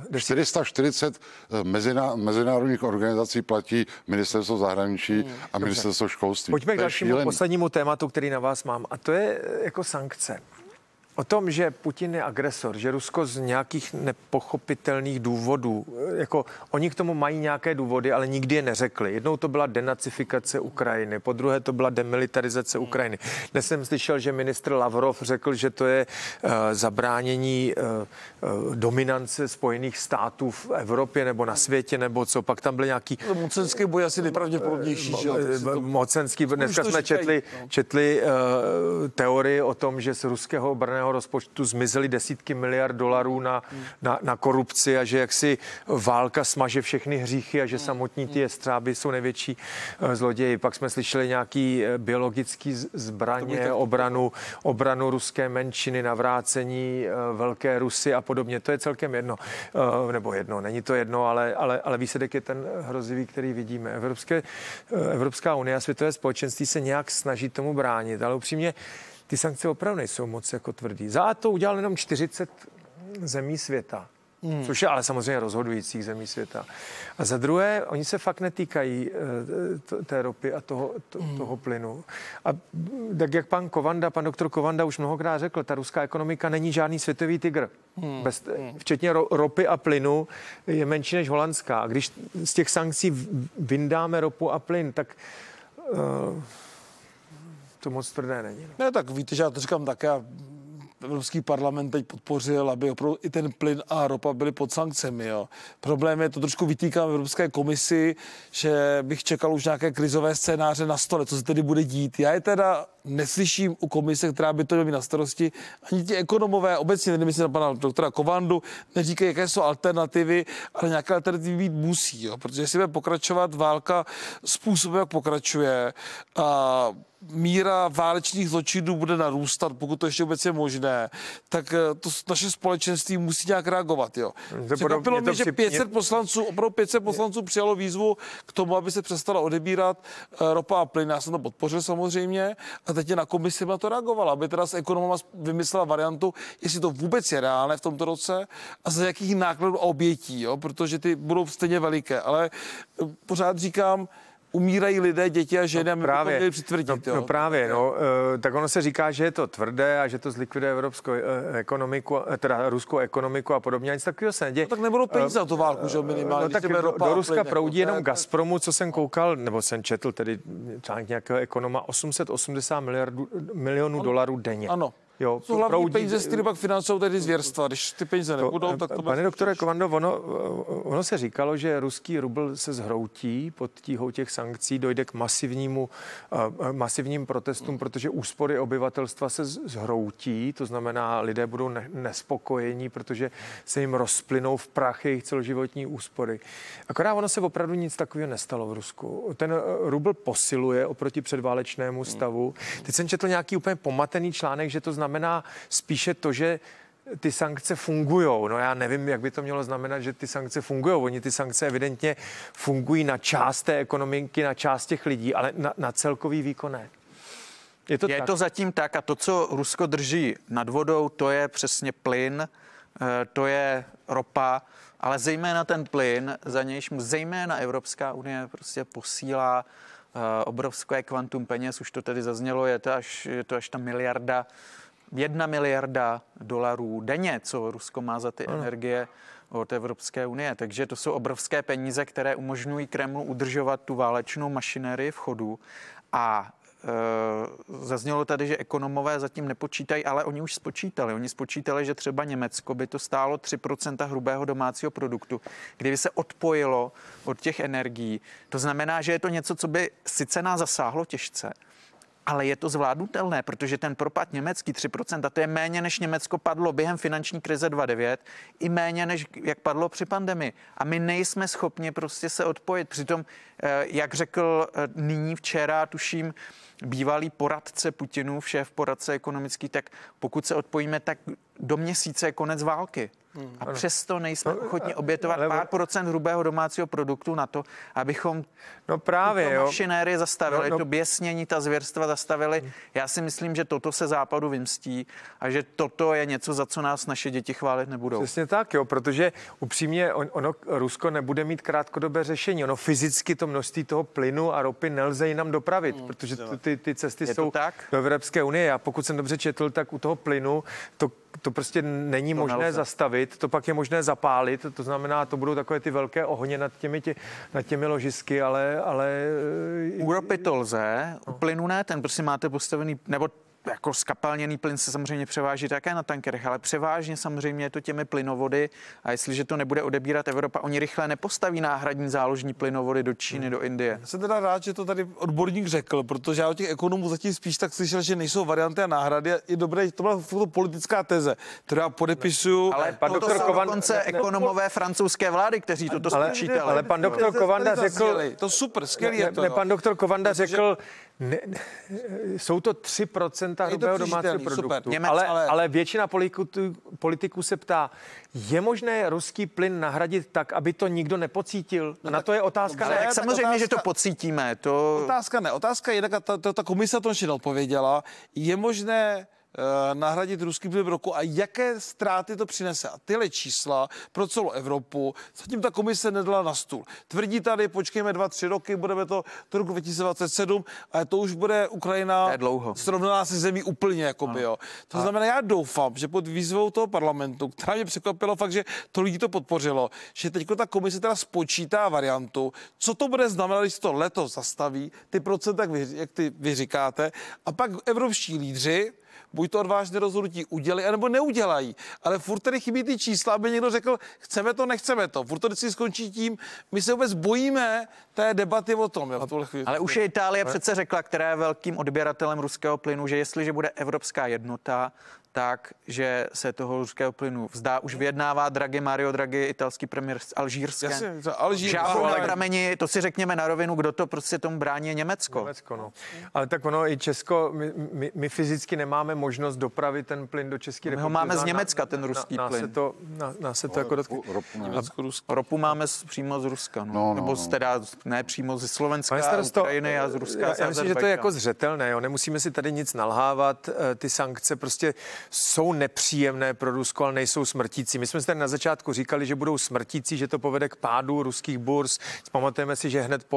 440 mezinárodních organizací platí ministerstvo zahraničí a ministerstvo školství. Pojďme k dalšímu poslednímu tématu, který na vás mám, a to je jako sankce. O tom, že Putin je agresor, že Rusko z nějakých nepochopitelných důvodů, jako oni k tomu mají nějaké důvody, ale nikdy je neřekli. Jednou to byla denacifikace Ukrajiny, po druhé to byla demilitarizace Ukrajiny. Dnes jsem slyšel, že ministr Lavrov řekl, že to je zabránění dominance Spojených států v Evropě nebo na světě, nebo co. Pak tam byl nějaký... Mocenský boj asi nejpravděpodobnější. Mocenský, dneska jsme četli teorii o tom, že z ruského obranného rozpočtu zmizely desítky miliard dolarů na korupci a že jaksi válka smaže všechny hříchy a že samotní ty jestřáby jsou největší zloději. Pak jsme slyšeli nějaký biologický zbraně, obranu ruské menšiny, navrácení Velké Rusy a podobně. To je celkem jedno. Nebo jedno, není to jedno, ale výsledek je ten hrozivý, který vidíme. Evropská unie a světové společenství se nějak snaží tomu bránit, ale upřímně ty sankce opravdu nejsou moc jako tvrdý. Za to udělal jenom 40 zemí světa. což je ale samozřejmě rozhodujících zemí světa. A za druhé, oni se fakt netýkají té ropy a toho plynu. A tak jak pan doktor Kovanda už mnohokrát řekl, ta ruská ekonomika není žádný světový tygr. Včetně ropy a plynu je menší než holandská. A když z těch sankcí vyndáme ropu a plyn, tak to moc tvrdé není. Ne, tak víte, že já to říkám také. Evropský parlament teď podpořil, aby opravdu i ten plyn a ropa byly pod sankcemi. Jo. Problém je, to trošku vytýkám Evropské komisi, že bych čekal už nějaké krizové scénáře na stole, co se tedy bude dít. Já je teda neslyším u komise, která by to měla mít na starosti, ani ti ekonomové, obecně nemyslím na pana doktora Kovandu, neříkají, jaké jsou alternativy, ale nějaké alternativy být musí, jo. Protože jestli bude pokračovat válka způsobem, jak pokračuje, a míra válečných zločinů bude narůstat, pokud to ještě vůbec je možné, tak to naše společenství musí nějak reagovat. Jo. Překvapilo mě, že 500 poslanců přijalo výzvu k tomu, aby se přestala odebírat ropa a plyn. Já jsem to podpořil samozřejmě a teď je na komisi na to reagovala, aby teda s ekonomama vymyslela variantu, jestli to vůbec je reálné v tomto roce a za jakých nákladů a obětí, jo, protože ty budou stejně veliké. Ale pořád říkám, umírají lidé, děti a ženy, a my bychom měli přitvrdit. Tak ono se říká, že je to tvrdé a že to zlikviduje evropskou ekonomiku, teda ruskou ekonomiku a podobně. Nic takového se neděje. No, tak nebudou peníze na tu válku, že minimálně. Tak do Ruska proudí jenom Gazpromu, co jsem koukal, nebo jsem četl tedy článek nějakého ekonoma, 880 milionů dolarů denně. Ano. Jo, to hlavní peníze, z pak financují tedy zvěrstva. Když ty peníze nebudou, tak to... Pane doktore Kovando, ono se říkalo, že ruský rubl se zhroutí pod tíhou těch sankcí, dojde k masivním protestům, protože úspory obyvatelstva se zhroutí, to znamená, lidé budou nespokojení, protože se jim rozplynou v prach jejich celoživotní úspory. Akorát ono se opravdu nic takového nestalo v Rusku. Ten rubl posiluje oproti předválečnému stavu. Teď jsem četl nějaký úplně pomatený článek, že to znamená spíše to, že ty sankce fungujou. No já nevím, jak by to mělo znamenat, že ty sankce fungujou. Oni ty sankce evidentně fungují na část té ekonomiky, na část těch lidí, ale na celkový výkon ne. Je to zatím tak a to, co Rusko drží nad vodou, to je přesně plyn, to je ropa, ale zejména ten plyn, za nějž zejména Evropská unie prostě posílá obrovské kvantum peněz, už to tedy zaznělo, je to až ta miliarda, 1 miliarda dolarů denně, co Rusko má za ty energie od Evropské unie. Takže to jsou obrovské peníze, které umožňují Kremlu udržovat tu válečnou mašinérii v chodu. A zaznělo tady, že ekonomové zatím nepočítají, ale oni už spočítali. Oni spočítali, že třeba Německo by to stálo 3% hrubého domácího produktu, kdyby se odpojilo od těch energií. To znamená, že je to něco, co by sice nás zasáhlo těžce, ale je to zvládnutelné, protože ten propad německý 3%, to je méně, než Německo padlo během finanční krize 2009, i méně, než jak padlo při pandemii. A my nejsme schopni prostě se odpojit. Přitom, jak řekl nyní včera, tuším, bývalý poradce Putinův, šéf poradce ekonomický, tak pokud se odpojíme, tak do měsíce je konec války. A přesto nejsme ochotni obětovat pár procent hrubého domácího produktu na to, abychom mašinérii zastavili, to běsnění, ta zvěrstva zastavili. Já si myslím, že toto se Západu vymstí a že toto je něco, za co nás naše děti chválit nebudou. Přesně tak, jo, protože upřímně Rusko nebude mít krátkodobé řešení. Ono fyzicky to množství toho plynu a ropy nelze jinam dopravit, protože ty cesty jsou do Evropské unie. A pokud jsem dobře četl, tak u toho plynu to prostě není možné zastavit, to pak je možné zapálit, to znamená, to budou takové ty velké ohně nad těmi ložisky, ale u ropy to lze, u plynu ne, ten prostě máte postavený, nebo jako skapalněný plyn se samozřejmě převáží také na tankerech, ale převážně samozřejmě je to těmi plynovody a jestliže to nebude odebírat Evropa, oni rychle nepostaví náhradní záložní plynovody do Číny, do Indie. Já jsem teda rád, že to tady odborník řekl, protože já od těch ekonomů zatím spíš tak slyšel, že nejsou varianty a náhrady. Je dobré, to byla politická teze, kterou já podepisuju. Ale pan doktor Kovanda, dokonce ekonomové francouzské vlády, kteří toto spočítali. Ale pan doktor Kovanda řekl, to super, skvělý je to. Pan doktor Kovanda řekl, jsou to 3% hrubého domácího produktu, ale většina politiků se ptá, je možné ruský plyn nahradit tak, aby to nikdo nepocítil? Na to je otázka. Ale samozřejmě, že to pocítíme. Otázka je, ta komise to ještě neodpověděla, je možné nahradit ruský plyn v roku a jaké ztráty to přinese. A tyhle čísla pro celou Evropu zatím ta komise nedala na stůl. Tvrdí tady, počkejme 2-3 roky, budeme to do roku 2027, ale to už bude Ukrajina srovnaná se zemí úplně, jakoby, jo. To znamená, já doufám, že pod výzvou toho parlamentu, která mě překvapilo fakt, že to lidí to podpořilo, že teďko ta komise teda spočítá variantu, co to bude znamenat, když se to letos zastaví, ty procenta, jak vy říkáte, a pak evropští lídři buď to odvážné rozhodnutí udělají, anebo neudělají. Ale furt tady chybí ty čísla, aby někdo řekl, chceme to, nechceme to. Furt to vždycky skončí tím, my se vůbec bojíme té debaty o tom. Jo, ale už je Itálie přece řekla, která je velkým odběratelem ruského plynu, že jestliže bude evropská jednota, tak, že se toho ruského plynu vzdá. Už vyjednává Mario Draghi, italský premiér z Alžírska. Žádnou na prameni, to si řekněme na rovinu, kdo to prostě tomu brání, je Německo. Německo, no. Ale tak ono i Česko, my fyzicky nemáme možnost dopravit ten plyn do České republiky. My ho máme z Německa, ten ruský plyn. Nás se to jako dotkne. Ropu máme přímo z Ruska, nebo teda ne přímo ze Slovenska, Ukrajiny a z Ruska. Já myslím, že to je jako zřetelné, jo. Nemusíme si tady nic nalhávat, ty sankce prostě jsou nepříjemné pro Rusko, ale nejsou smrtící. My jsme si tady na začátku říkali, že budou smrtící, že to povede k pádu ruských burz. Pamatujeme si, že hned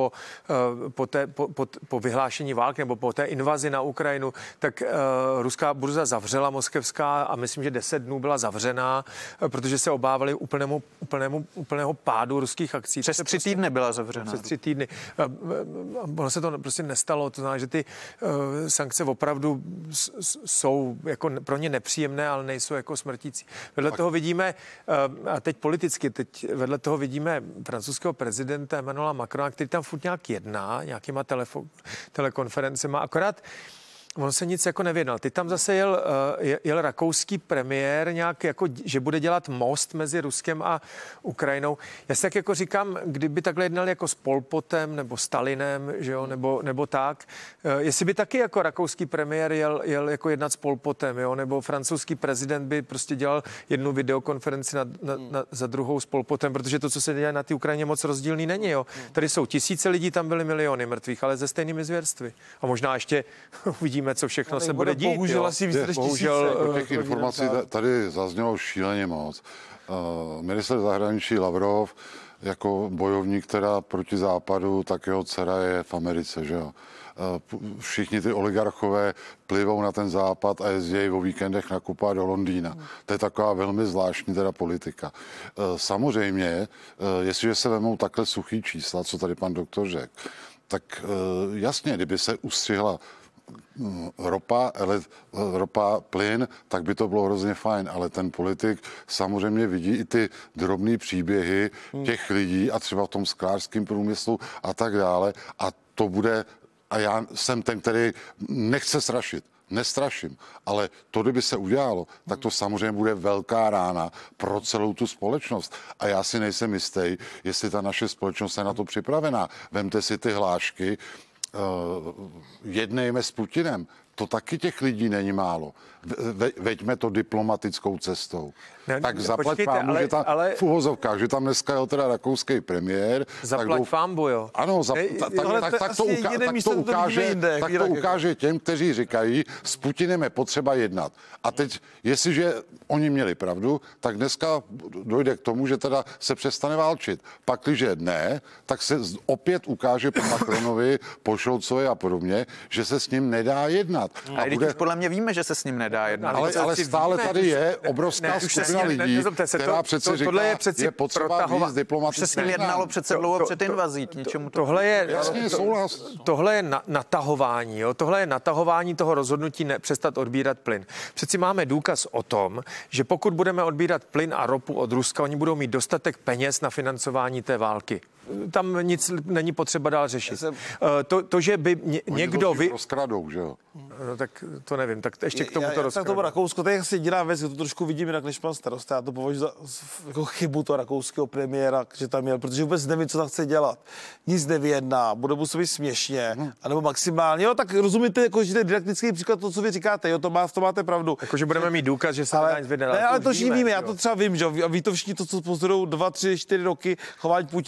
po vyhlášení války nebo po té invazi na Ukrajinu, tak ruská burza zavřela moskevská a myslím, že 10 dnů byla zavřená, protože se obávali úplného pádu ruských akcí. Přes 3 týdny byla zavřená. Přes 3 týdny. Ono se to prostě nestalo. To znamená, že ty sankce opravdu jsou jako pro ně nepříjemné, ale nejsou jako smrtící. Vedle toho vidíme, a teď politicky, vedle toho vidíme francouzského prezidenta Emmanuela Macrona, který tam furt nějak jedná, nějakýma telekonferencema, akorát on se nic jako nevědnal. Teď tam zase jel rakouský premiér nějak jako, že bude dělat most mezi Ruskem a Ukrajinou. Já si tak jako říkám, kdyby takhle jednal jako s Pol Potem nebo Stalinem, že jo, nebo tak, jestli by taky jako rakouský premiér jel jako jednat s Pol Potem, jo, nebo francouzský prezident by prostě dělal jednu videokonferenci za druhou s Pol Potem, protože to, co se děje na té Ukrajině, moc rozdílný není, jo. Tady jsou tisíce lidí, tam byly miliony mrtvých, ale se stejnými zvěrstvy. A možná ještě uvidíme, co všechno se bude dít. Bohužel asi víc než těch informací tady zaznělo šíleně moc. Ministr zahraničí Lavrov jako bojovník teda proti západu, tak jeho dcera je v Americe, že jo. Všichni ty oligarchové plivou na ten západ a jezdí o víkendech nakupovat do Londýna. To je taková velmi zvláštní teda politika. Samozřejmě, jestliže se vemou takhle suchý čísla, co tady pan doktor řekl, tak jasně, kdyby se ustřihla ropa, plyn, tak by to bylo hrozně fajn, ale ten politik samozřejmě vidí i ty drobné příběhy těch lidí a třeba v tom sklářském průmyslu a tak dále a to bude, a já jsem ten, který nechce strašit, nestraším, ale to, kdyby se udělalo, tak to samozřejmě bude velká rána pro celou tu společnost. A já si nejsem jistý, jestli ta naše společnost je na to připravená. Vemte si ty hlášky, jednejme s Putinem. To taky těch lidí není málo. Veďme to diplomatickou cestou. Tak zaplať pámu, že tam v uvozovkách, že tam dneska je teda rakouský premiér. Zaplať pámu, jo. Ano, tak to ukáže těm, kteří říkají, s Putinem je potřeba jednat. A teď, jestliže oni měli pravdu, tak dneska dojde k tomu, že teda se přestane válčit. Pakliže ne, tak se opět ukáže po Macronovi, po Scholzovi a podobně, že se s ním nedá jednat. A už podle mě víme, že se s ním nedá jednat. Ale stále tady je obrovská skupina lidí, která přece říká, je potřeba víc diplomatických. Se s ním jednalo přece dlouho před invazí, k ničemu to. Tohle je natahování, jo? Tohle je natahování toho rozhodnutí přestat odbírat plyn. Přeci máme důkaz o tom, že pokud budeme odbírat plyn a ropu od Ruska, oni budou mít dostatek peněz na financování té války. Tam nic není potřeba dál řešit. To, že by někdo rozkradou, že jo? No tak to nevím, tak ještě k tomu to rozkradou. Tak to Rakousko, to je asi jediná věc, to trošku vidím jinak než pan starosta. Já to považuji za jako chybu toho rakouského premiéra, že tam jel, protože vůbec nevím, co tam chce dělat. Nic nevyjedná, bude působit směšně, anebo maximálně. Jo, tak rozumíte, jako, že to je didaktický příklad, to, co vy říkáte, jo, v tom máte pravdu. Jakože budeme mít důkaz, že se nedá nic vyjednat. Ne, ale to víme, já to třeba vím, že ví to všichni to, co pozorují 2, 3, 4 roky chování Putina, 5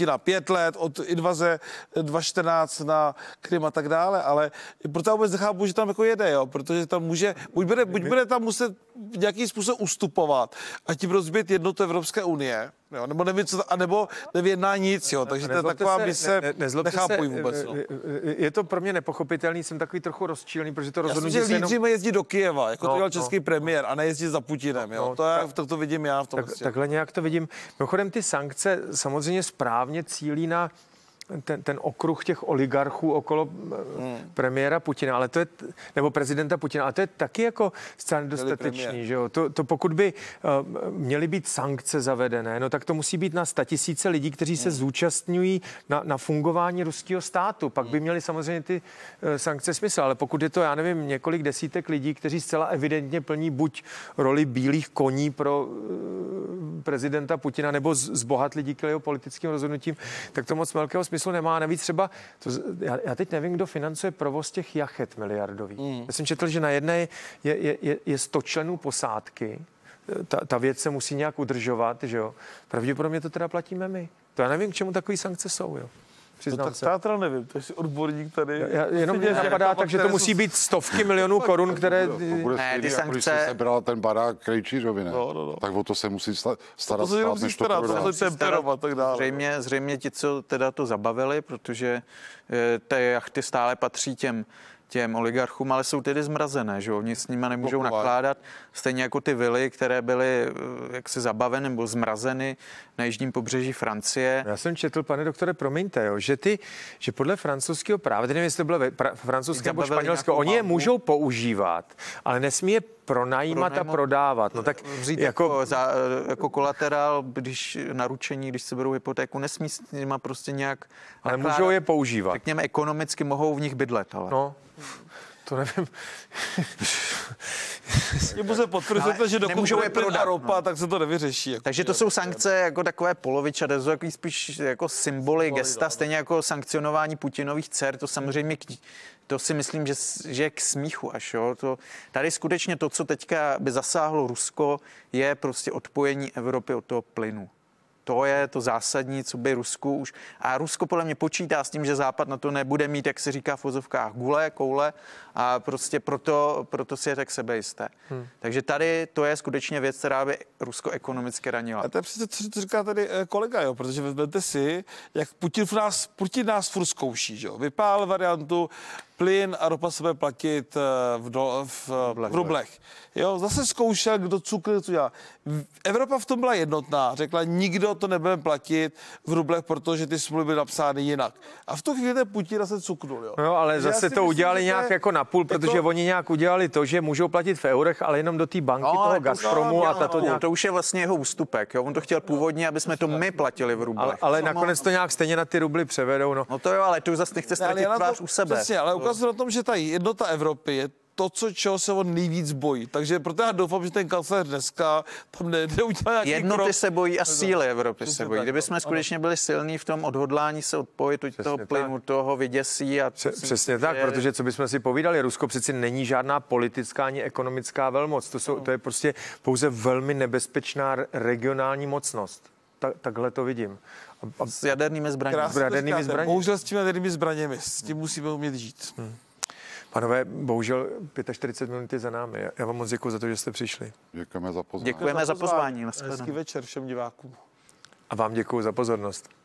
10 let od invaze 2014 na Krym a tak dále, ale proto já vůbec nechápu, že tam jako jede, jo, protože tam může, buď bude tam muset nějakým způsobem ustupovat a tím rozbít jednotu Evropské unie, jo, nebo nevím, co, anebo nevyjedná nic, jo, takže to je taková mise, nechápu vůbec. No. Je to pro mě nepochopitelný, jsem takový trochu rozčílený, protože to rozhodnutí já si, že lídři mají jezdit do Kyjeva, jako to dělal český premiér, a nejezdit za Putinem, jo, to vidím já v tom. Takhle nějak to vidím. Mimochodem ty sankce samozřejmě správně cílí na ten okruh těch oligarchů okolo premiéra Putina, ale to je, nebo prezidenta Putina, ale to je taky jako zcela nedostatečný, že jo? To pokud by měly být sankce zavedené, no tak to musí být na 100 000 lidí, kteří se zúčastňují na fungování ruského státu. Pak by měly samozřejmě ty sankce smysl, ale pokud je to, já nevím, několik desítek lidí, kteří zcela evidentně plní buď roli bílých koní pro prezidenta Putina, nebo zbohatli díky jeho politickým rozhodnutím, tak to moc velkého smyslu nemá. Navíc třeba, já teď nevím, kdo financuje provoz těch jachet miliardových. Já jsem četl, že na jedné je 100 členů posádky. Ta věc se musí nějak udržovat, že jo. Pravděpodobně to teda platíme my. To já nevím, k čemu takové sankce jsou, jo. To já teda nevím, to je si odborník tady. Jenom mě napadá, takže to musí být stovky milionů korun, které... To bude stejný, jako když se sebral ten barák Krejčířovi, ne? No. Tak o to se musí starat stát, než to prodá. Zřejmě ti, co teda to zabavili, protože ty jachty stále patří těm oligarchům, ale jsou tedy zmrazené, že oni s nimi nemůžou nakládat. Stejně jako ty vily, které byly jaksi zabaveny nebo zmrazeny na jižním pobřeží Francie. Já jsem četl, pane doktore, promiňte, jo, že podle francouzského práva, nevím, jestli to bylo francouzské nebo španělské, oni je můžou používat, ale nesmí je pronajímat a prodávat. No tak jako kolaterál, když naručení, když se berou hypotéku, nesmí s nima prostě nějak ale nakládat. Můžou je používat. Řekněme, ekonomicky mohou v nich bydlet, ale. No, to nevím. Pouze potvrzujete, že dokud je prodat ropa, tak se to nevyřeší. Jako takže to jsou sankce jako takové polovičaté, to jsou takový spíš jako symboly, gesta, stejně jako sankcionování Putinových dcer, to samozřejmě to si myslím, že je k smíchu až, jo. Tady skutečně to, co teďka by zasáhlo Rusko, je prostě odpojení Evropy od toho plynu. To je to zásadní, co by Rusku už... A Rusko podle mě počítá s tím, že Západ na to nebude mít, jak se říká v vozovkách, koule a prostě proto si je tak sebejisté. Takže tady to je skutečně věc, která by Rusko ekonomicky ranila. A to je přesně, co říká tady kolega, jo, protože vezměte si, jak Putin nás furt zkouší, jo. Vypál variantu plyn a ropa se bude platit v rublech. Jo, zase zkoušel, kdo cukr, co dělá. Evropa v tom byla jednotná, řekla, nikdo to nebudeme platit v rublech, protože ty smlouvy byly napsány jinak. A v tu chvíli ten Putin zase cuknul, jo. No, ale zase to udělali nějak jako napůl, protože oni nějak udělali to, že můžou platit v eurech, ale jenom do té banky toho Gazpromu a tato nějak... To už je vlastně jeho ústupek, jo. On to chtěl původně, aby jsme to my platili v rublech. Ale nakonec to nějak stejně na ty rubly převedou, no. No to jo, ale tu zase nechce ztratit tvář u sebe. Přesně, ale ukazuje na tom, že ta jednota Evropy je to, čeho se on nejvíc bojí. Takže proto já doufám, že ten kancléř dneska tam neudělá nějaký jednoty krok. Se bojí a síly Evropy se bojí. Kdyby jsme skutečně byli silní v tom odhodlání se odpojit od toho plynu, toho vyděsí. A přesně tak, protože co bychom si povídali, Rusko přeci není žádná politická ani ekonomická velmoc. To je prostě pouze velmi nebezpečná regionální mocnost. Takhle to vidím. S jadernými zbraněmi. Bohužel s těmi jadernými zbraněmi. S tím musíme umět žít. Panové, bohužel 45 minut je za námi. Já vám moc děkuji za to, že jste přišli. Děkujeme za pozvání. Hezký večer všem divákům. A vám děkuji za pozornost.